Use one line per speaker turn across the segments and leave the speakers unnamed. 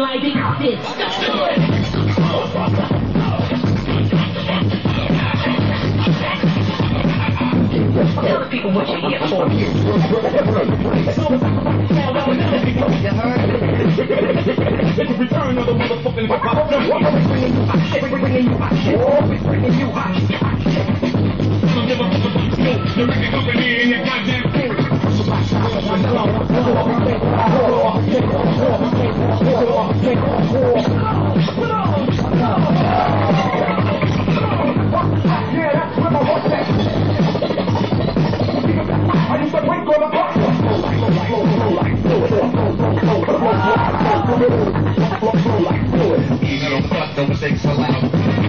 like this. Tell the people what you're here for. You heard? It's a return of the motherfucking hip-hop. We're bringing you hot shit. We're bringing you hot shit. Don't give a fuck about you. You're making company in your goddamn thing. Yeah, that's where my horse at. I used to wait for the bus. Even on the bus, don't mistake so loud.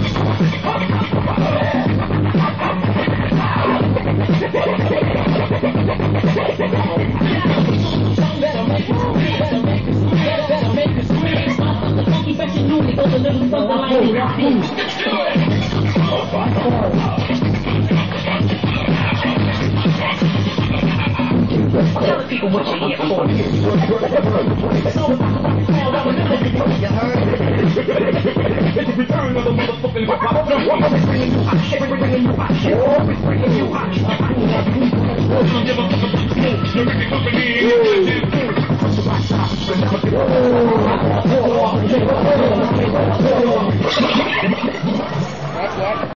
Better make this scream. The funky fashion music goes a little something like this. Tell the people what you're here for. You heard? It's a return of the motherfucking hip-hop. We're bringing you hot shit. We're bringing you hot shit. We're bringing you hot shit. Don't give a fuck about you. You're making company in your goddamn thing.